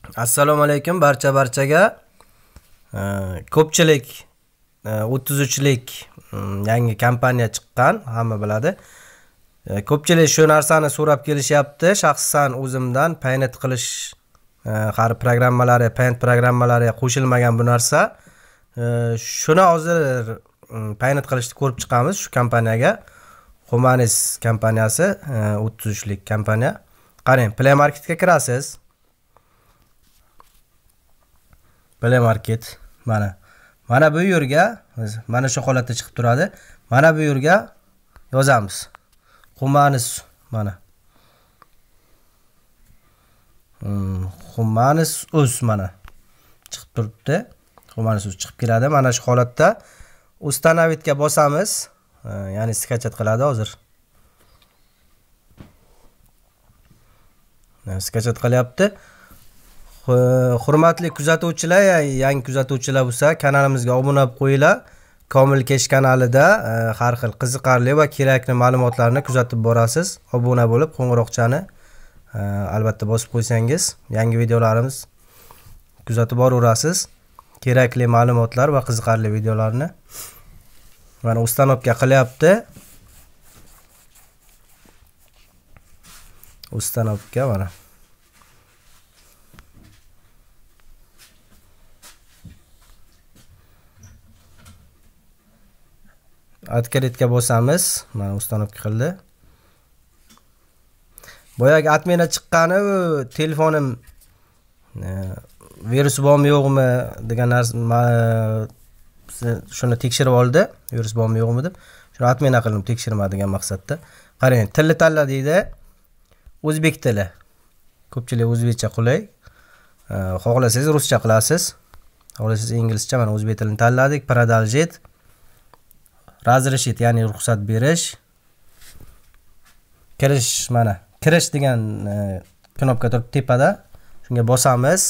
Assalomu alaykum barchaga. Ko'pchilik 33lik yangi kompaniya chiqqan, hamma biladi. Ko'pchilik shu narsani so'rab kelishyapti. Shaxsan o'zimdan Paint qilish har Paint programmalariga qo'shilmagan bu narsa. Shuni hozir Paint qilishni ko'rib chiqamiz shu kompaniyaga. Humanis kompaniyasi 33lik kompaniya. Qarang, Play Marketga kirasiz. Play Market mana bu yerga mana shu holatda chiqib turadi. Mana bu yerga yozamiz. Humanis mana. Humanis o'z mana chiqib turibdi. Humanis o'z chiqib keladi. Mana shu holatda uстановitga bosamiz. Ya'ni skachat qiladi hozir. Skachat qilyapti. Hurmatli kuzatuvchilar, yangi kuzatuvchilar bo'lsa, kanalimizga obuna bo'lib qo'yinglar. Komil Kesh kanalida har xil qiziqarli va kerakli ma'lumotlarni kuzatib borasiz. Obuna bo'lib, qo'ng'iroqchani albatta bosib qo'ysangiz, yangi videolarimiz kuzatib boraverasiz. Kerakli ma'lumotlar va qiziqarli videolarni. Mana ustanovka qilyapti. Ustanovka mana. Открытga bosamiz. Mana ustanovka qildi. Boyagi admina chiqqani, telefonim virus bormi yo'qmi degan narsa shuni tekshirib oldi. Virus bormi yo'qmi deb. Shuni admina qildim tekshirma degan maqsadda. Qarang, tilni tanla deydi. O'zbek tili. Ko'pchilik o'zbekcha qulay. Xohlasangiz ruscha qilasiz. Xohlasangiz inglizcha, mana o'zbek tilini tanladik. Продолжить. Razрешить, ya'ni ruxsat berish. Kirish mana. Kirish degan knopka turibdi tepada. Shunga bosamiz.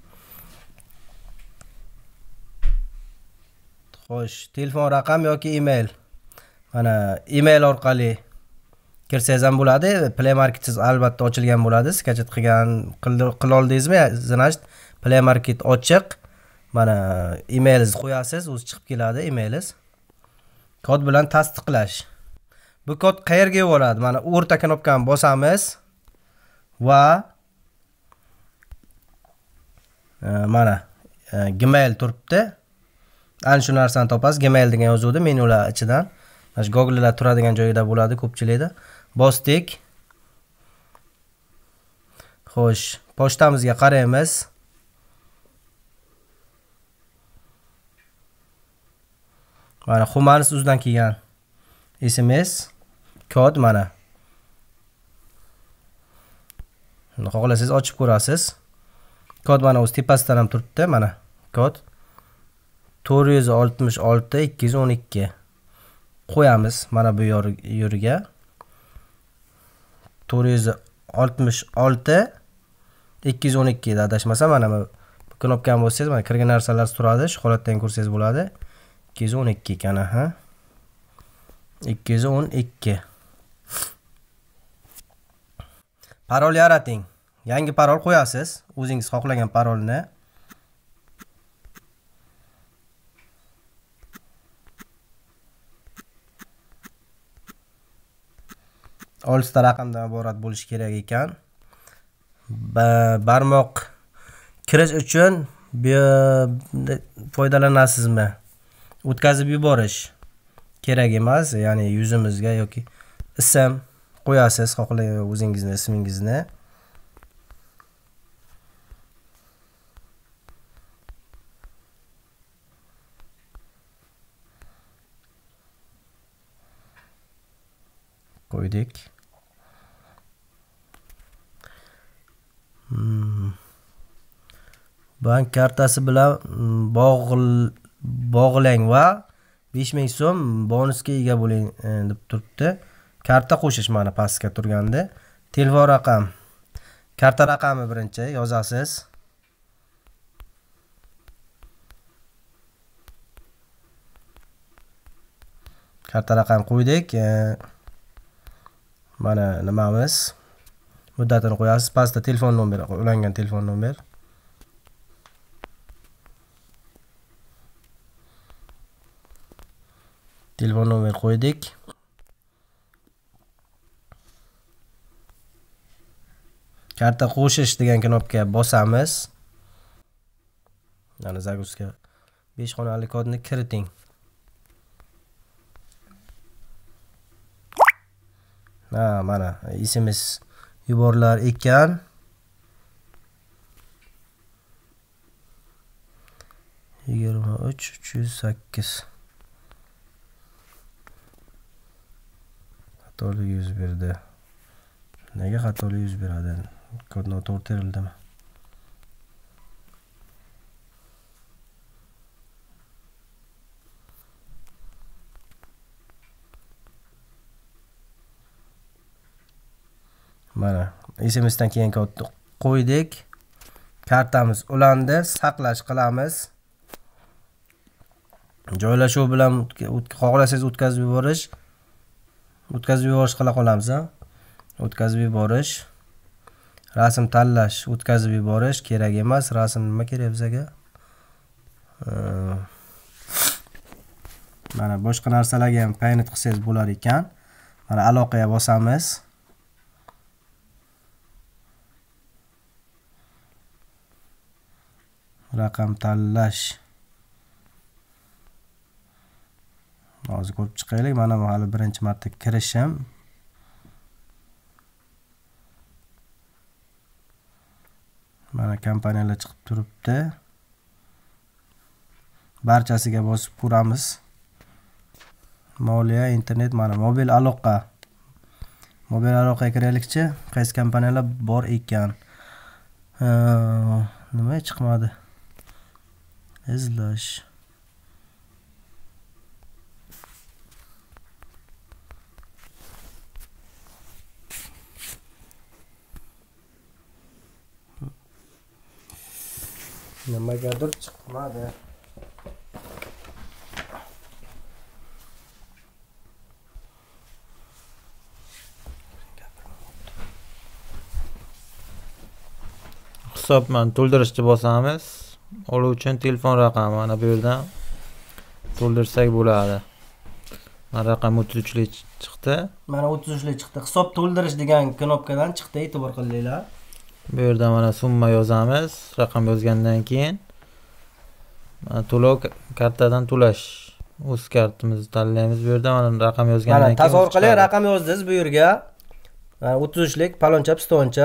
Xo'sh, telefon raqam yoki email. Mana email orqali kirsangiz ham bo'ladi. Play Marketsiz albatta ochilgan bo'ladi. Skachat qila oldingizmi? Значит, Play Market ochiq. Mana emailingizni qo'yasiz, o'zi chiqib keladi emailingiz. Kod bilan tasdiqlash. Bu kod qayerga yuboradi? Mana o'rta knopkani bosamiz va mana Gmail turibdi. Ana shu narsani topasiz. Gmail degan yozuvdi menyular ichidan. Mana shu Google'lar turadigan joyida bo'ladi ko'pchilikda. Bosdik. Xo'sh, pochtamizga qaraymiz. Mana Humanis o'zidan kelgan SMS kod mana. Shuni xohlasangiz ochib ko'rasiz. Kod mana o'z tepasidan ham turibdi, mana kod 466 212. Qo'yamiz mana bu yeriga. 466 212 da adashmasam, mana bu knopkani bossangiz, mana kirgan narsalar turadi. Shu holatdan ko'rsangiz bo'ladi. 212 ekan, ha. 212. Parol yarating. Yangi parol qo'yasiz. O'zingiz xohlagan parolni. Oltita raqamdan iborat bo'lishi kerak ekan. Barmoq kirish uchun foydalanasizmi? O'tkazib yuborish kerak emas, ya'ni yuzimizga yoki ism qo'yasiz, xohlagan o'zingizni ismingizni. Qo'ydik. Bank kartasi bilan bog'lang va 5000 so'm bonusga ega bo'ling deb turibdi. Karta qo'shish mana pastga turganda. Telefon raqam. Karta raqami birinchi yozasiz. Karta raqam qo'ydik. Mana nimamiz? Muddatini qo'yasiz. Pastda telefon nomeri, ulangan telefon nomer. Telefon nomer qo'ydik. Karta qo'shish degan knopkaga bosamiz. Mana zaguska 5 xonali kodni kiriting. Mana SMS yuborilar ekan. Yigirma 308. Xatolik yuz berdi. Nega xatolik yuz beradi? Kod noto'g'ri terildimi? Mana SMSdan keyin kodni qo'ydik. Kartamiz ulandi, saqlash qilamiz. Joylashuv bilan xohlasangiz o'tkazib yuborish qila qolamiz, o'tkazib yuborish. Rasm tanlash, o'tkazib yuborish kerak emas. Rasm nima kerak bizga? Mana boshqa narsalarga ham paynet qilsangiz bo'lar ekan. Mana aloqaga bosamiz. Raqam tanlash. Hozir ko'rib chiqaylik. Mana bu hali birinchi marta kirishim. Mana kompaniyalar chiqib turibdi. Barchasiga bosib ko'ramiz. Moliya, internet, mana mobil aloqa. Mobil aloqaga kiraylikchi. Qaysi kompaniyalar bor ekan? Nima chiqmadi? Izlash. Nimagadir chiqmadi. Hisobni to'ldirishni bosamiz. Oluvchi telefon raqami mana bu yerdan to'ldirsak bo'ladi. Mana raqam 33lik chiqdi. Mana 33lik chiqdi. Hisob to'ldirish degan knopkadan chiqdi, e'tibor qilinglar. Bu yerda mana summa yozamiz. Raqam yozgandan keyin mana to'lov kartadan to'lash. O'z kartimizni tanlaymiz. Bu yerda mana raqam yozgandan keyin. Mana tasavvur qiling, raqam yozdingiz bu yerga. Mana 33lik, paloncha, pistoncha.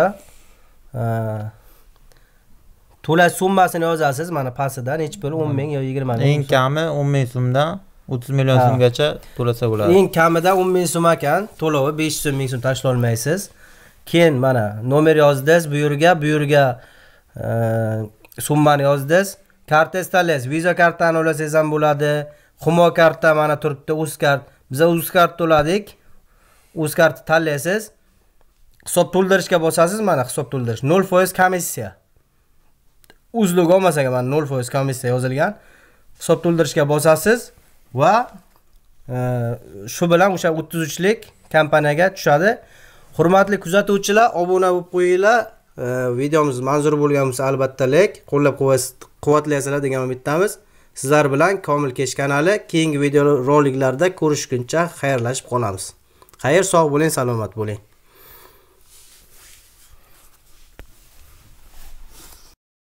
To'lash summasini yozasiz. Mana pastidan hech pul 10 ming yo 20 ming. Eng kami 10 ming so'mdan 30 million so'mgacha to'lasa bo'ladi. Eng kamida 10 ming so'm ekan, to'lovi 500 ming so'm tashlay olmaysiz. Keyin mana nomer yozdingiz, bu yerga summani yozdingiz. Karta tanlaysiz. Visa kartani olasangiz ham bo'ladi. Humo karta mana turibdi, Uzkart. Biz Uzkart to'ladik. Uzkart tanlaysiz. Hisob to'ldirishga bosasiz, mana hisob to'ldirish 0% komissiya. Uzlug olmasaga mana 0% komissiya yozilgan. Hisob to'ldirishga bosasiz va shu bilan o'sha 33lik kompaniyaga tushadi. Hurmatli kuzatuvchilar, obuna bo'lib qo'yinglar. Videomiz manzur bo'lgan bo'lsa, albatta like, qo'llab-quvvatlayasizlar degan umiddamiz. Sizlar bilan Komil Kesh kanali keyingi video roliklarda ko'rishguncha xayrlashib qolamiz. Xayr, sog' bo'ling, salomat bo'ling.